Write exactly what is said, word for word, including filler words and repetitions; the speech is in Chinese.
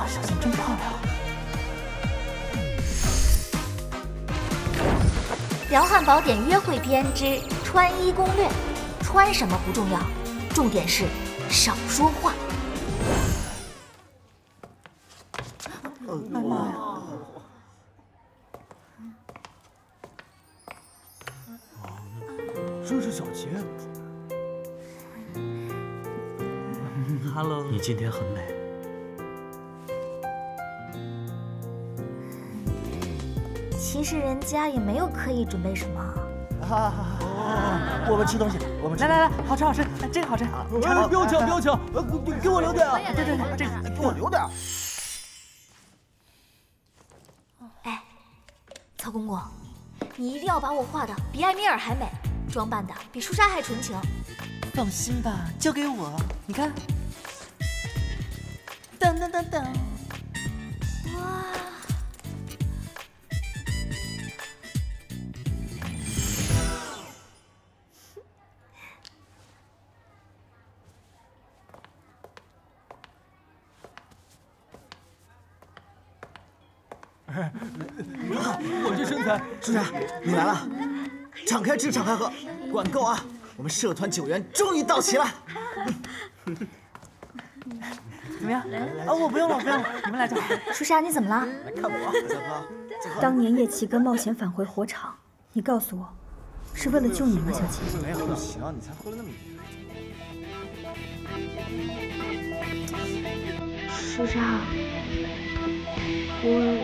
哇，小简真漂亮！ 《梁汉宝典约会篇之穿衣攻略》，穿什么不重要，重点是少说话。 哎妈呀！ 这是小杰。 Hello， 你今天很美。 其实人家也没有刻意准备什么。 好，好，好，我们吃东西，我们吃。来来来，好吃好吃，这个好吃。 哎，不要抢，不要抢，呃，给给我留点啊！ 对对对，这个给我留点。 哎，曹公公，你一定要把我画的比艾米尔还美。 装扮的比舒莎还纯情， 放心吧，交给我。你看，噔噔噔噔， 哇！ 我这身材， 舒莎，你来了，敞开吃，敞开喝，管够啊！我们社团九员终于到齐了。 怎么样？哦，我不用了，我不用了，你们来就好。 舒莎，你怎么了？ 来看我，再喝，再喝。 当年叶奇哥冒险返回火场，你告诉我，是为了救你吗，小杰？ 没有，不行，你才喝了那么一点。舒莎，我。